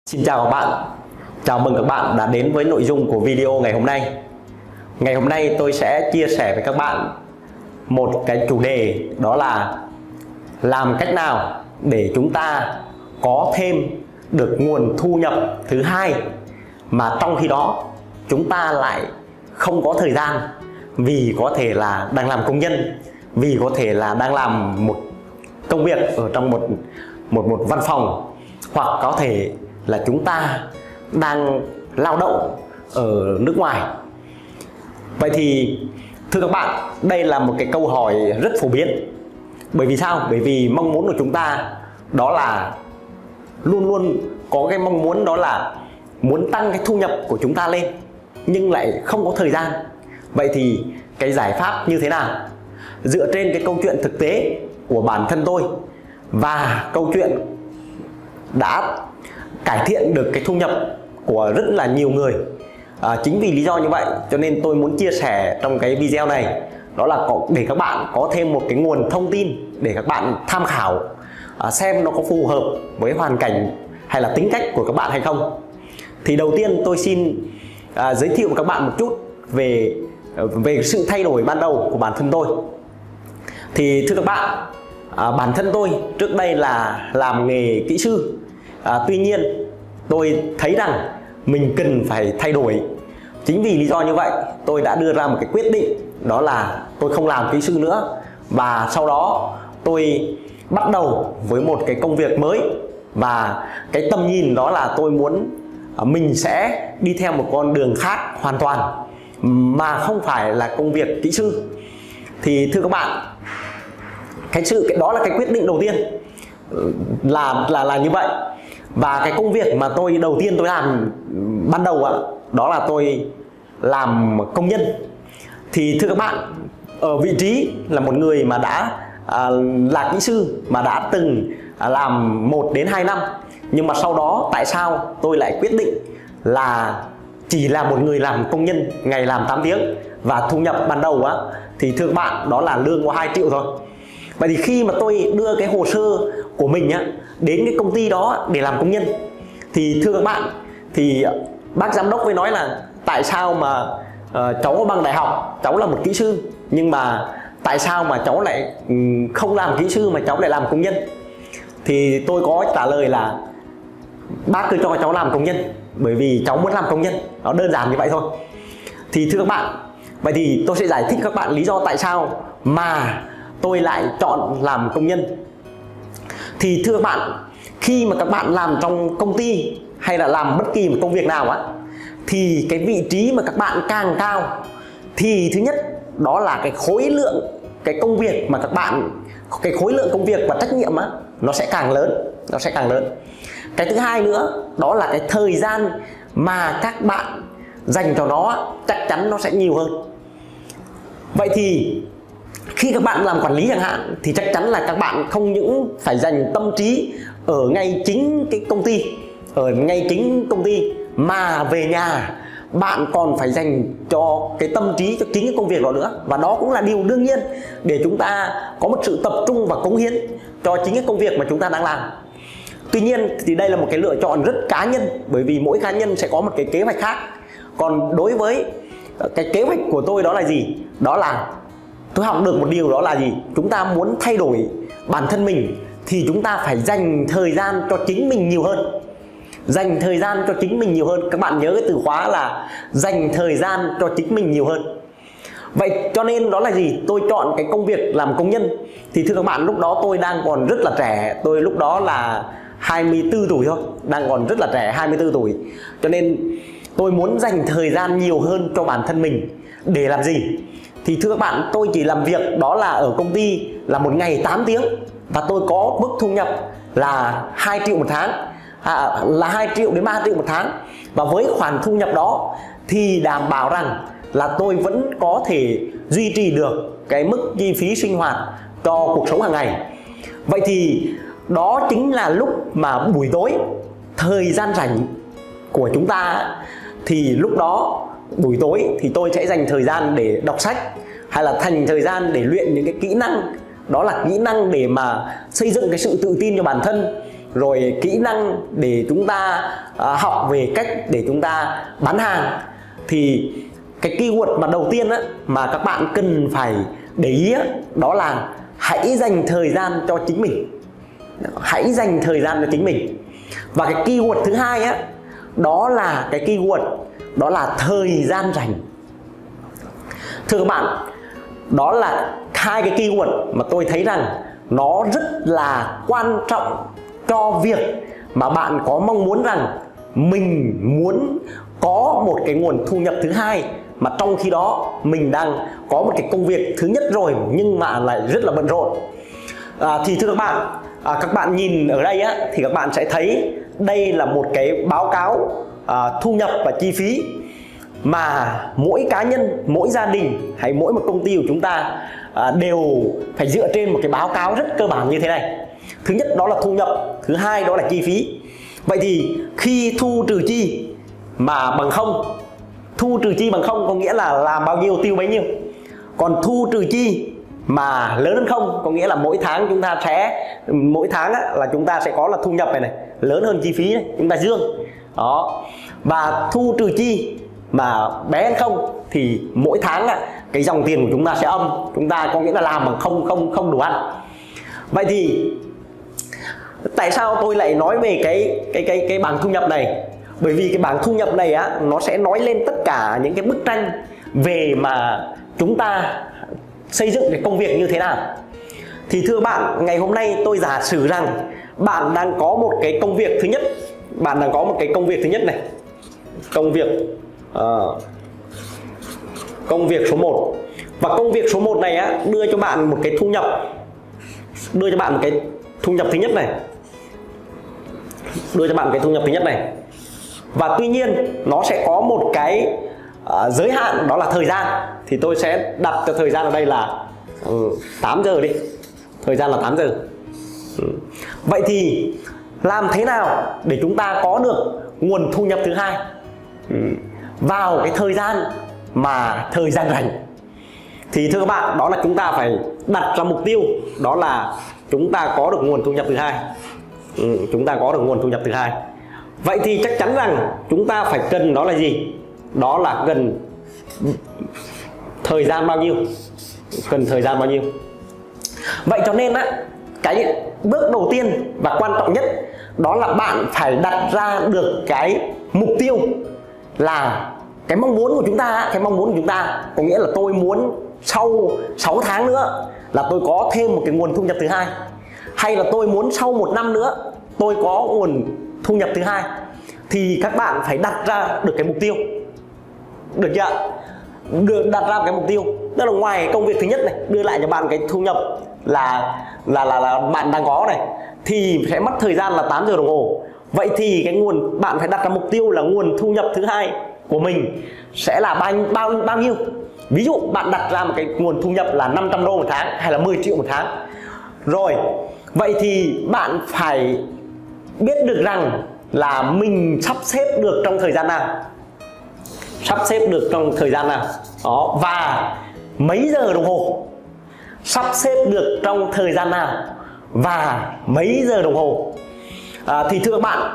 Xin chào các bạn, chào mừng các bạn đã đến với nội dung của video ngày hôm nay. Ngày hôm nay tôi sẽ chia sẻ với các bạn một cái chủ đề, đó là làm cách nào để chúng ta có thêm được nguồn thu nhập thứ hai mà trong khi đó chúng ta lại không có thời gian, vì có thể là đang làm công nhân, vì có thể là đang làm một công việc ở trong một văn phòng, hoặc có thể là chúng ta đang lao động ở nước ngoài. Vậy thì thưa các bạn, đây là một cái câu hỏi rất phổ biến. Bởi vì sao? Bởi vì mong muốn của chúng ta đó là luôn luôn có cái mong muốn, đó là muốn tăng cái thu nhập của chúng ta lên, nhưng lại không có thời gian. Vậy thì cái giải pháp như thế nào? Dựa trên cái câu chuyện thực tế của bản thân tôi và câu chuyện đã cải thiện được cái thu nhập của rất là nhiều người, chính vì lý do như vậy cho nên tôi muốn chia sẻ trong cái video này, đó là để các bạn có thêm một cái nguồn thông tin để các bạn tham khảo, xem nó có phù hợp với hoàn cảnh hay là tính cách của các bạn hay không. Thì đầu tiên tôi xin giới thiệu với các bạn một chút về sự thay đổi ban đầu của bản thân tôi. Thì thưa các bạn, bản thân tôi trước đây là làm nghề kỹ sư. Tuy nhiên tôi thấy rằng mình cần phải thay đổi. Chính vì lý do như vậy tôi đã đưa ra một cái quyết định, đó là tôi không làm kỹ sư nữa. Và sau đó tôi bắt đầu với một cái công việc mới. Và cái tầm nhìn đó là tôi muốn mình sẽ đi theo một con đường khác hoàn toàn, mà không phải là công việc kỹ sư. Thì thưa các bạn, đó là cái quyết định đầu tiên là như vậy. Và cái công việc mà đầu tiên tôi làm ban đầu đó là tôi làm công nhân. Thì thưa các bạn, ở vị trí là một người mà đã là kỹ sư, mà đã từng làm 1 đến 2 năm. Nhưng mà sau đó tại sao tôi lại quyết định là chỉ là một người làm công nhân, ngày làm 8 tiếng, và thu nhập ban đầu thì thưa các bạn, đó là lương có 2 triệu thôi. Vậy thì khi mà tôi đưa cái hồ sơ của mình đến cái công ty đó để làm công nhân, thì thưa các bạn, thì bác giám đốc mới nói là tại sao mà cháu có bằng đại học, cháu là một kỹ sư, nhưng mà tại sao mà cháu lại không làm kỹ sư mà cháu lại làm công nhân. Thì tôi có trả lời là bác cứ cho cháu làm công nhân, bởi vì cháu muốn làm công nhân, nó đơn giản như vậy thôi. Thì thưa các bạn, vậy thì tôi sẽ giải thích các bạn lý do tại sao mà tôi lại chọn làm công nhân. Thì thưa các bạn, khi mà các bạn làm trong công ty hay là làm bất kỳ một công việc nào thì cái vị trí mà các bạn càng cao, thì thứ nhất đó là cái khối lượng cái công việc mà các bạn, cái khối lượng công việc và trách nhiệm nó sẽ càng lớn. Cái thứ hai nữa đó là cái thời gian mà các bạn dành cho nó chắc chắn nó sẽ nhiều hơn. Vậy thì khi các bạn làm quản lý chẳng hạn, thì chắc chắn là các bạn không những phải dành tâm trí ở ngay chính cái công ty, mà về nhà bạn còn phải dành cho cái tâm trí cho chính cái công việc đó nữa. Và đó cũng là điều đương nhiên để chúng ta có một sự tập trung và cống hiến cho chính cái công việc mà chúng ta đang làm. Tuy nhiên thì đây là một cái lựa chọn rất cá nhân, bởi vì mỗi cá nhân sẽ có một cái kế hoạch khác. Còn đối với cái kế hoạch của tôi đó là gì? Đó là tôi học được một điều, đó là gì? Chúng ta muốn thay đổi bản thân mình thì chúng ta phải dành thời gian cho chính mình nhiều hơn. Dành thời gian cho chính mình nhiều hơn. Các bạn nhớ cái từ khóa là dành thời gian cho chính mình nhiều hơn. Vậy cho nên đó là gì? Tôi chọn cái công việc làm công nhân. Thì thưa các bạn, lúc đó tôi đang còn rất là trẻ. Tôi lúc đó là 24 tuổi thôi, đang còn rất là trẻ, 24 tuổi. Cho nên tôi muốn dành thời gian nhiều hơn cho bản thân mình. Để làm gì? Thì thưa các bạn, tôi chỉ làm việc đó là ở công ty là một ngày 8 tiếng, và tôi có mức thu nhập là 2 triệu một tháng, là 2 triệu đến 3 triệu một tháng. Và với khoản thu nhập đó thì đảm bảo rằng là tôi vẫn có thể duy trì được cái mức chi phí sinh hoạt cho cuộc sống hàng ngày. Vậy thì đó chính là lúc mà buổi tối, thời gian rảnh của chúng ta, thì lúc đó buổi tối thì tôi sẽ dành thời gian để đọc sách, hay là dành thời gian để luyện những cái kỹ năng, đó là kỹ năng để mà xây dựng cái sự tự tin cho bản thân, rồi kỹ năng để chúng ta học về cách để chúng ta bán hàng. Thì cái keyword mà đầu tiên mà các bạn cần phải để ý đó là hãy dành thời gian cho chính mình. Hãy dành thời gian cho chính mình. Và cái keyword thứ hai đó là cái keyword đó là thời gian rảnh. Thưa các bạn, đó là hai cái keyword mà tôi thấy rằng nó rất là quan trọng cho việc mà bạn có mong muốn rằng mình muốn có một cái nguồn thu nhập thứ hai, mà trong khi đó mình đang có một cái công việc thứ nhất rồi nhưng mà lại rất là bận rộn. Thì thưa các bạn nhìn ở đây thì các bạn sẽ thấy đây là một cái báo cáo thu nhập và chi phí mà mỗi cá nhân, mỗi gia đình hay mỗi một công ty của chúng ta đều phải dựa trên một cái báo cáo rất cơ bản như thế này. Thứ nhất đó là thu nhập, thứ hai đó là chi phí. Vậy thì khi thu trừ chi mà bằng không, thu trừ chi bằng không có nghĩa là làm bao nhiêu tiêu bấy nhiêu. Còn thu trừ chi mà lớn hơn không có nghĩa là mỗi tháng chúng ta sẽ, mỗi tháng là chúng ta sẽ có là thu nhập này lớn hơn chi phí này, chúng ta dương đó. Và thu trừ chi mà bé hơn không thì mỗi tháng cái dòng tiền của chúng ta sẽ âm, chúng ta có nghĩa là làm bằng không đủ ăn. Vậy thì tại sao tôi lại nói về cái bảng thu nhập này? Bởi vì cái bảng thu nhập này nó sẽ nói lên tất cả những cái bức tranh về mà chúng ta xây dựng cái công việc như thế nào. Thì thưa bạn, ngày hôm nay tôi giả sử rằng bạn đang có một cái công việc thứ nhất, bạn đang có một cái công việc thứ nhất này, công việc số 1. Và công việc số 1 này đưa cho bạn một cái thu nhập, đưa cho bạn một cái thu nhập thứ nhất này, đưa cho bạn một cái thu nhập thứ nhất này. Và tuy nhiên nó sẽ có một cái giới hạn, đó là thời gian. Thì tôi sẽ đặt cho thời gian ở đây là 8 giờ đi, thời gian là 8 giờ. Vậy thì làm thế nào để chúng ta có được nguồn thu nhập thứ hai vào cái thời gian mà thời gian rảnh? Thì thưa các bạn, đó là chúng ta phải đặt ra mục tiêu, đó là chúng ta có được nguồn thu nhập thứ hai. Chúng ta có được nguồn thu nhập thứ hai. Vậy thì chắc chắn rằng chúng ta phải cần đó là gì? Đó là cần thời gian bao nhiêu? Cần thời gian bao nhiêu? Vậy cho nên cái bước đầu tiên và quan trọng nhất đó là bạn phải đặt ra được cái mục tiêu, là cái mong muốn của chúng ta. Cái mong muốn của chúng ta có nghĩa là tôi muốn sau 6 tháng nữa là tôi có thêm một cái nguồn thu nhập thứ hai, hay là tôi muốn sau 1 năm nữa tôi có nguồn thu nhập thứ hai. Thì các bạn phải đặt ra được cái mục tiêu, được chưa? Đặt ra một cái mục tiêu, tức là ngoài công việc thứ nhất này đưa lại cho bạn cái thu nhập là bạn đang có này, thì sẽ mất thời gian là 8 giờ đồng hồ. Vậy thì cái nguồn bạn phải đặt ra mục tiêu là nguồn thu nhập thứ hai của mình sẽ là bao nhiêu. Ví dụ bạn đặt ra một cái nguồn thu nhập là 500 đô một tháng hay là 10 triệu một tháng. Rồi, vậy thì bạn phải biết được rằng là mình sắp xếp được trong thời gian nào, sắp xếp được trong thời gian nào đó, và mấy giờ đồng hồ, sắp xếp được trong thời gian nào và mấy giờ đồng hồ. Thì thưa các bạn,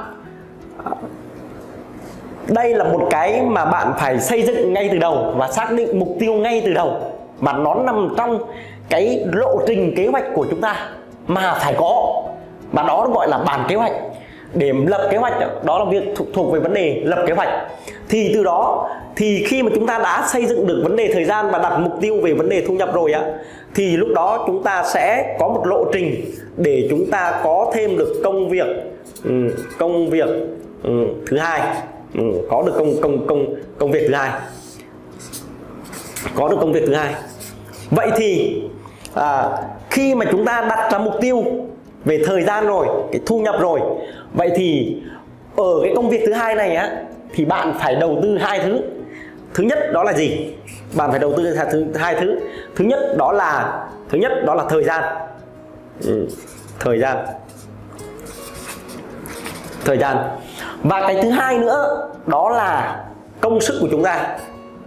đây là một cái mà bạn phải xây dựng ngay từ đầu và xác định mục tiêu ngay từ đầu, mà nó nằm trong cái lộ trình kế hoạch của chúng ta mà phải có, mà đó gọi là bản kế hoạch. Để lập kế hoạch đó là việc thuộc về vấn đề lập kế hoạch. Thì từ đó thì khi mà chúng ta đã xây dựng được vấn đề thời gian và đặt mục tiêu về vấn đề thu nhập rồi thì lúc đó chúng ta sẽ có một lộ trình để chúng ta có thêm được công việc thứ hai, có được công việc thứ hai, có được công việc thứ hai. Vậy thì khi mà chúng ta đặt ra mục tiêu về thời gian rồi, cái thu nhập rồi, vậy thì ở cái công việc thứ hai này thì bạn phải đầu tư hai thứ. Thứ nhất đó là gì? Bạn phải đầu tư hai thứ. Thứ nhất đó là thời gian. Thời gian. Và cái thứ hai nữa đó là công sức của chúng ta.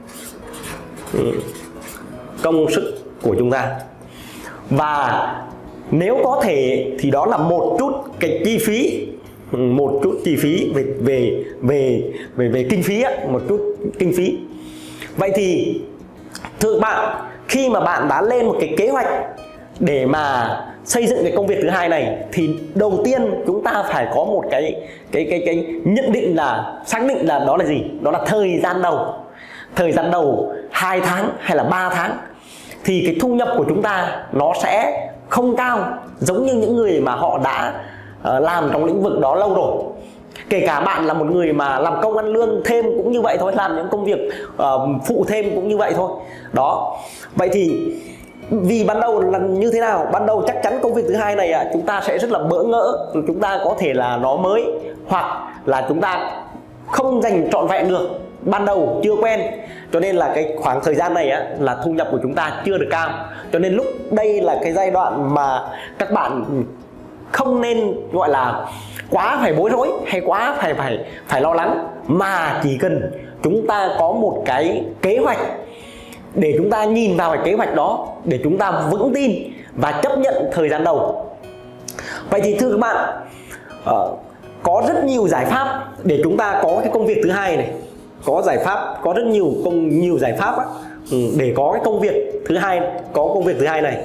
Công sức của chúng ta. Và nếu có thể thì đó là một chút cái chi phí, một chút chi phí về kinh phí á, một chút kinh phí. Vậy thì thưa các bạn, khi mà bạn đã lên một cái kế hoạch để mà xây dựng cái công việc thứ hai này, thì đầu tiên chúng ta phải có một cái nhận định là xác định là đó là gì? Đó là thời gian đầu. Thời gian đầu 2 tháng hay là 3 tháng thì cái thu nhập của chúng ta nó sẽ không cao giống như những người mà họ đã làm trong lĩnh vực đó lâu rồi. Kể cả bạn là một người mà làm công ăn lương thêm cũng như vậy thôi, làm những công việc phụ thêm cũng như vậy thôi. Đó. Vậy thì vì ban đầu là như thế nào? Ban đầu chắc chắn công việc thứ hai này chúng ta sẽ rất là bỡ ngỡ, chúng ta có thể là nó mới, hoặc là chúng ta không dành trọn vẹn được, ban đầu chưa quen, cho nên là cái khoảng thời gian này là thu nhập của chúng ta chưa được cao. Cho nên lúc đây là cái giai đoạn mà các bạn không nên gọi là quá phải bối rối hay quá phải lo lắng, mà chỉ cần chúng ta có một cái kế hoạch để chúng ta nhìn vào cái kế hoạch đó để chúng ta vững tin và chấp nhận thời gian đầu. Vậy thì thưa các bạn, có rất nhiều giải pháp để chúng ta có cái công việc thứ hai này. Có giải pháp, có rất nhiều giải pháp để có cái công việc thứ hai, có công việc thứ hai này.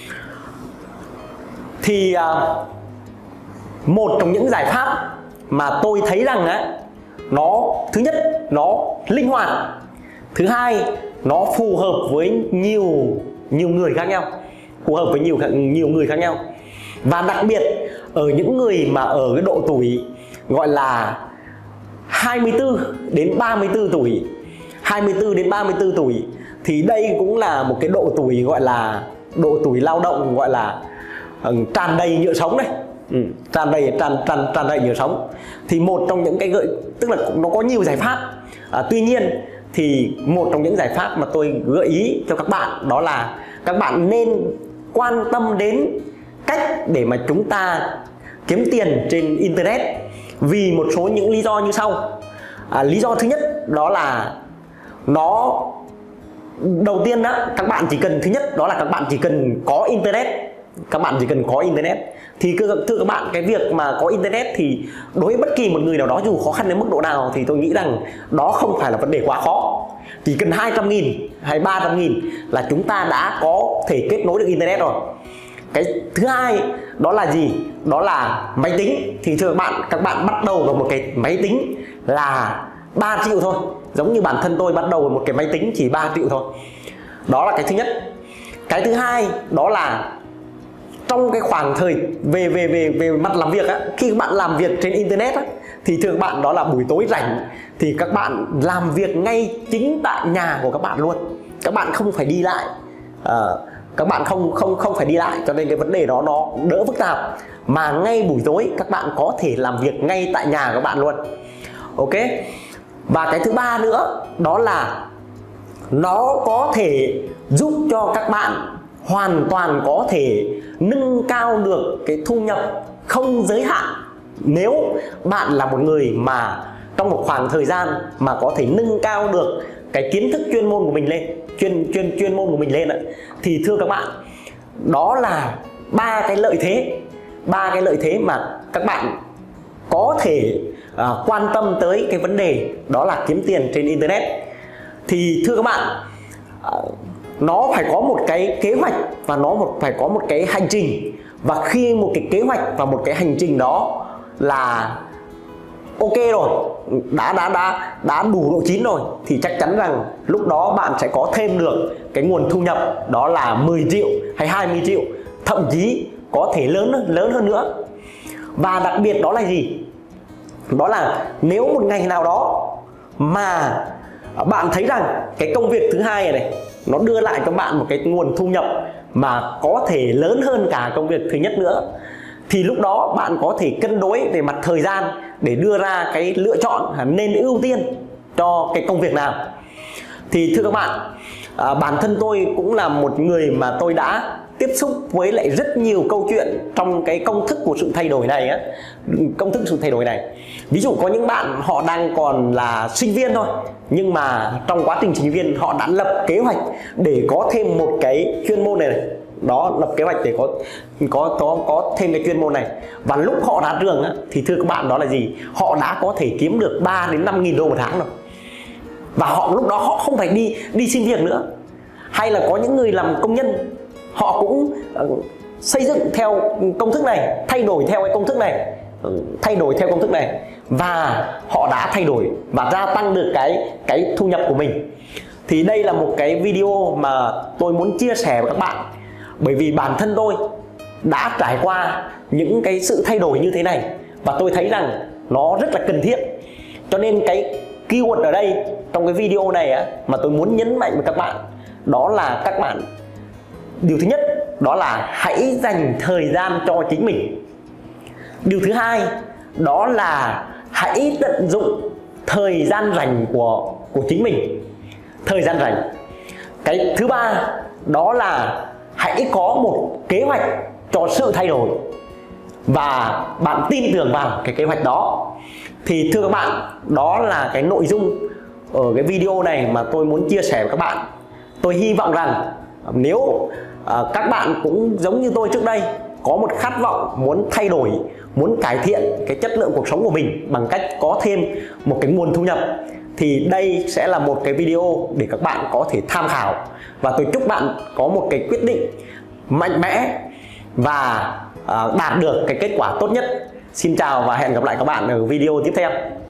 Thì một trong những giải pháp mà tôi thấy rằng nó, thứ nhất, nó linh hoạt, thứ hai, nó phù hợp với nhiều người khác nhau, phù hợp với nhiều người khác nhau, và đặc biệt ở những người mà ở cái độ tuổi gọi là 24 đến 34 tuổi, 24 đến 34 tuổi thì đây cũng là một cái độ tuổi gọi là độ tuổi lao động, gọi là tràn đầy nhựa sống đấy. Tràn đầy nhựa sống. Thì một trong những cái tức là nó có nhiều giải pháp. Tuy nhiên thì một trong những giải pháp mà tôi gợi ý cho các bạn đó là các bạn nên quan tâm đến cách để mà chúng ta kiếm tiền trên internet, vì một số những lý do như sau. Lý do thứ nhất đó là nó, đầu tiên các bạn chỉ cần, thứ nhất đó là các bạn chỉ cần có internet. Các bạn chỉ cần có internet thì thưa các bạn, cái việc mà có internet thì đối với bất kỳ một người nào đó dù khó khăn đến mức độ nào thì tôi nghĩ rằng đó không phải là vấn đề quá khó. Chỉ cần 200.000 hay 300.000 là chúng ta đã có thể kết nối được internet rồi. Cái thứ hai đó là gì? Đó là máy tính. Thì thưa các bạn bắt đầu vào một cái máy tính là 3 triệu thôi. Giống như bản thân tôi bắt đầu vào một cái máy tính chỉ 3 triệu thôi. Đó là cái thứ nhất. Cái thứ hai đó là trong cái khoảng thời về mặt làm việc khi các bạn làm việc trên internet thì thưa các bạn, đó là buổi tối rảnh thì các bạn làm việc ngay chính tại nhà của các bạn luôn. Các bạn không phải đi lại, các bạn không phải đi lại, cho nên cái vấn đề đó nó đỡ phức tạp. Mà ngay buổi tối các bạn có thể làm việc ngay tại nhà của các bạn luôn. Ok. Và cái thứ ba nữa đó là nó có thể giúp cho các bạn hoàn toàn có thể nâng cao được cái thu nhập không giới hạn. Nếu bạn là một người mà trong một khoảng thời gian mà có thể nâng cao được cái kiến thức chuyên môn của mình lên, chuyên môn của mình lên thì thưa các bạn, đó là ba cái lợi thế mà các bạn có thể quan tâm tới cái vấn đề đó là kiếm tiền trên internet. Thì thưa các bạn, nó phải có một cái kế hoạch và nó phải có một cái hành trình. Và khi một cái kế hoạch và một cái hành trình đó là ok rồi, đã đủ độ chín rồi, thì chắc chắn rằng lúc đó bạn sẽ có thêm được cái nguồn thu nhập đó là 10 triệu hay 20 triệu, thậm chí có thể lớn hơn nữa. Và đặc biệt đó là gì? Đó là nếu một ngày nào đó mà bạn thấy rằng cái công việc thứ hai này nó đưa lại cho bạn một cái nguồn thu nhập mà có thể lớn hơn cả công việc thứ nhất nữa, thì lúc đó bạn có thể cân đối về mặt thời gian để đưa ra cái lựa chọn nên ưu tiên cho cái công việc nào. Thì thưa các bạn, bản thân tôi cũng là một người mà tôi đã tiếp xúc với lại rất nhiều câu chuyện trong cái công thức của sự thay đổi này công thức sự thay đổi này. Ví dụ có những bạn họ đang còn là sinh viên thôi, nhưng mà trong quá trình sinh viên họ đã lập kế hoạch để có thêm một cái chuyên môn này, đó, lập kế hoạch để có thêm cái chuyên môn này. Và lúc họ ra trường á, thì thưa các bạn, đó là gì? Họ đã có thể kiếm được 3 đến 5.000 đô một tháng rồi. Và họ lúc đó họ không phải đi xin việc nữa. Hay là có những người làm công nhân, họ cũng xây dựng theo công thức này, thay đổi theo cái công thức này, và họ đã thay đổi và gia tăng được cái thu nhập của mình. Thì đây là một cái video mà tôi muốn chia sẻ với các bạn, bởi vì bản thân tôi đã trải qua những cái sự thay đổi như thế này và tôi thấy rằng nó rất là cần thiết. Cho nên cái keyword ở đây trong cái video này á, mà tôi muốn nhấn mạnh với các bạn, đó là các bạn, điều thứ nhất đó là hãy dành thời gian cho chính mình. Điều thứ hai đó là hãy tận dụng thời gian rảnh của chính mình, thời gian rảnh. Cái thứ ba đó là hãy có một kế hoạch cho sự thay đổi và bạn tin tưởng vào cái kế hoạch đó. Thì thưa các bạn, đó là cái nội dung ở cái video này mà tôi muốn chia sẻ với các bạn. Tôi hy vọng rằng nếu các bạn cũng giống như tôi trước đây, có một khát vọng muốn thay đổi, muốn cải thiện cái chất lượng cuộc sống của mình bằng cách có thêm một cái nguồn thu nhập, thì đây sẽ là một cái video để các bạn có thể tham khảo. Và tôi chúc bạn có một cái quyết định mạnh mẽ và đạt được cái kết quả tốt nhất. Xin chào và hẹn gặp lại các bạn ở video tiếp theo.